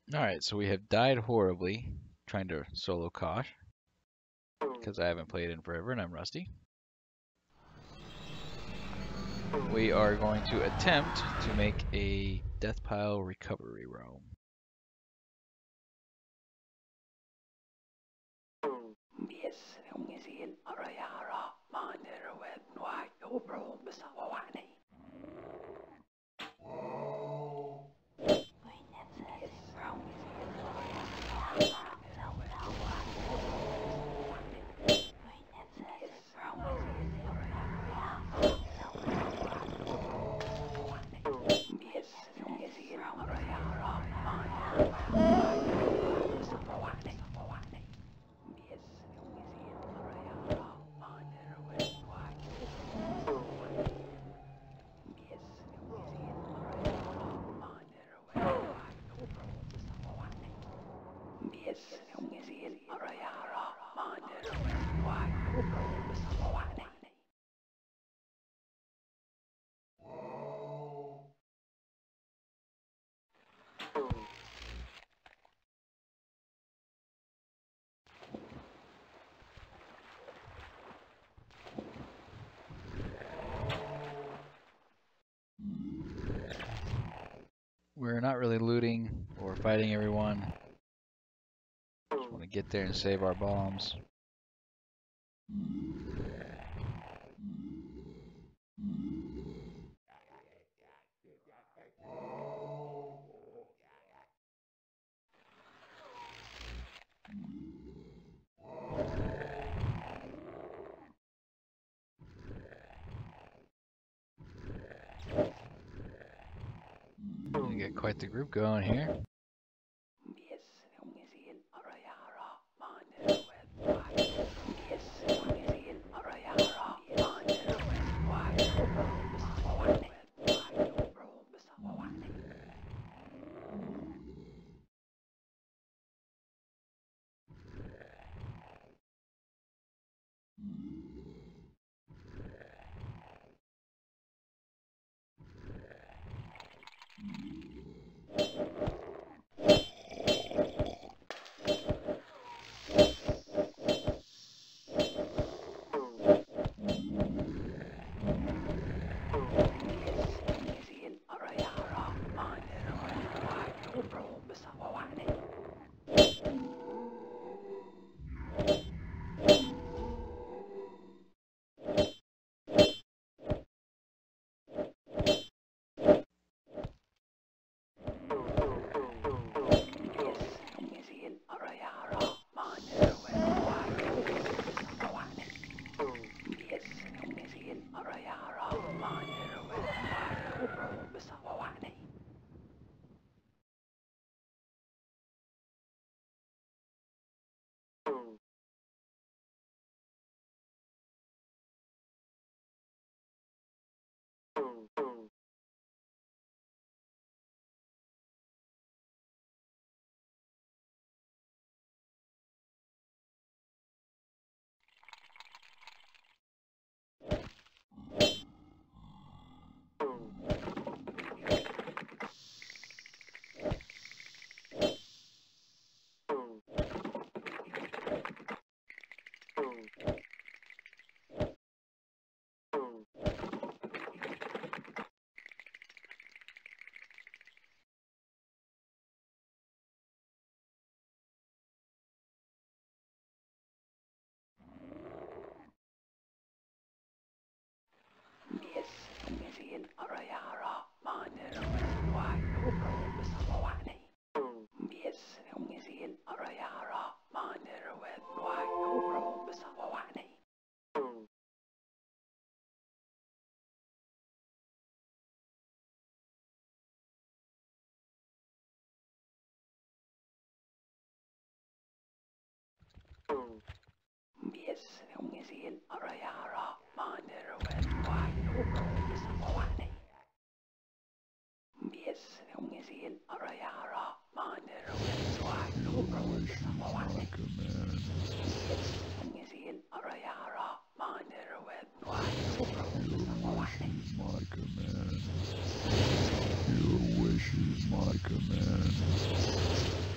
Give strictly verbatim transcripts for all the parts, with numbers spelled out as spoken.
Alright, so we have died horribly trying to solo Kosh because I haven't played in forever and I'm rusty. We are going to attempt to make a death pile recovery roam. We're not really looting or fighting everyone. Just want to get there and save our bombs. We got quite the group going here. Your wish is my command.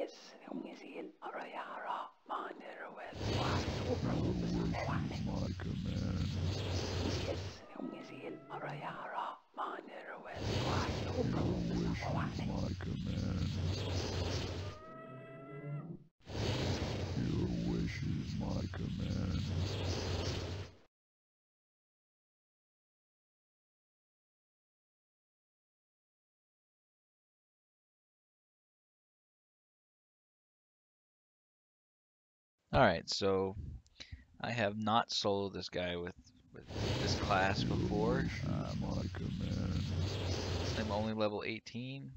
Alright, so I have not soloed this guy with, with this class before. Um, I'm only level eighteen.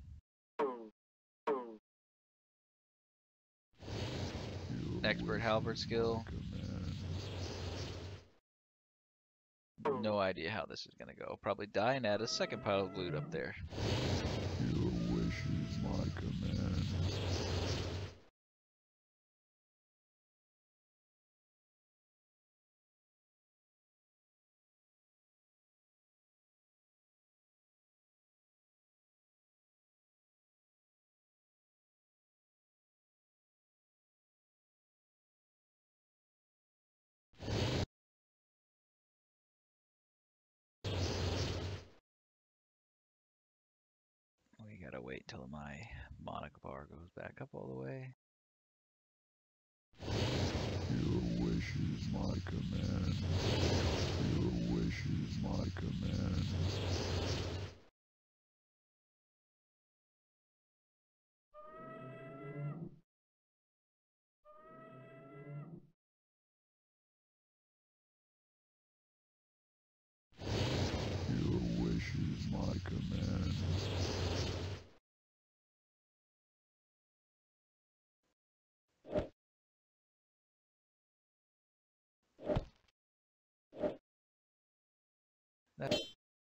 Expert halberd skill. No idea how this is gonna go. Probably die and add a second pile of loot up there. We gotta wait till my Monica bar goes back up all the way. Your wish is my command. Your wish is my command. Your wish is my command. That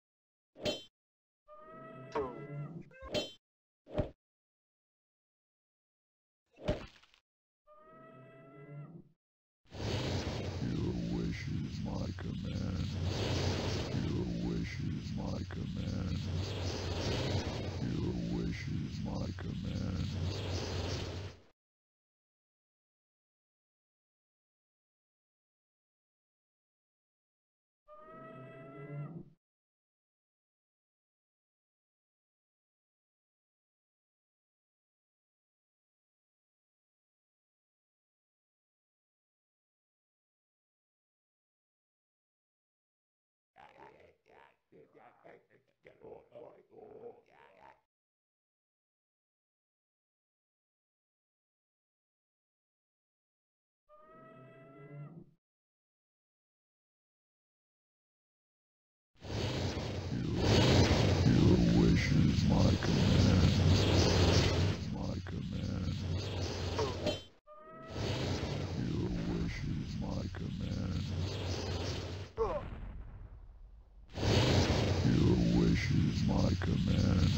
Your wish is my command. Your wish is my command. Your wish is my command. Your wish is my command. My command. Your wish is my command. Your wish is my command.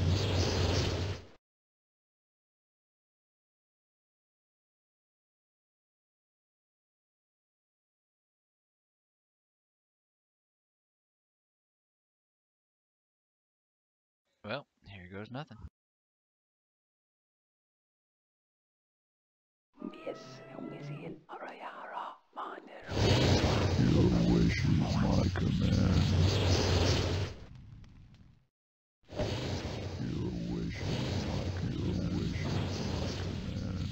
well, here goes nothing. Your wish is my command. Your wish is my command. Your wish is my command.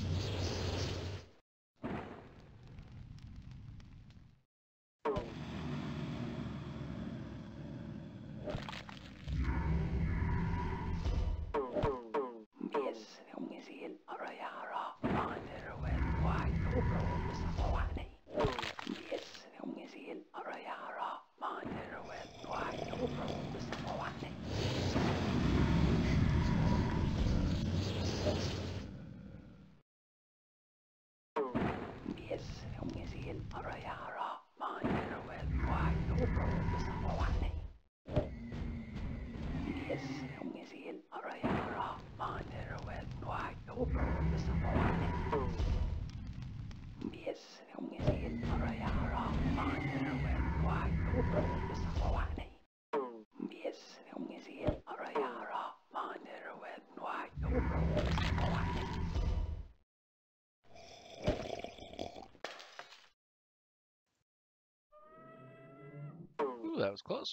Ooh, that was close.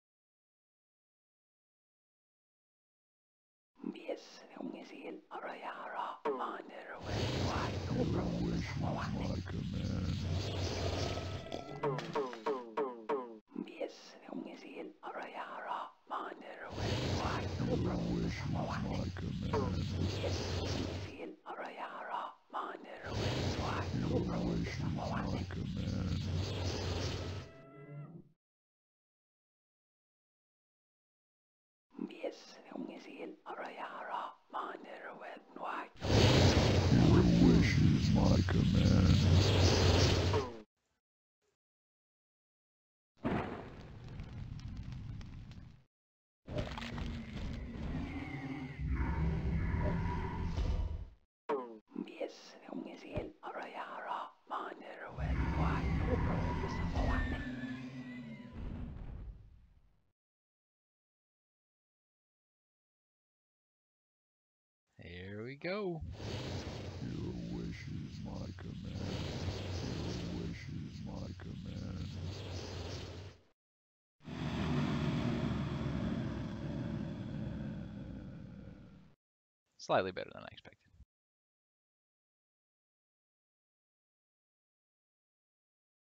Here we go. Your wish is my command. Your wish is my command. Slightly better than I expected.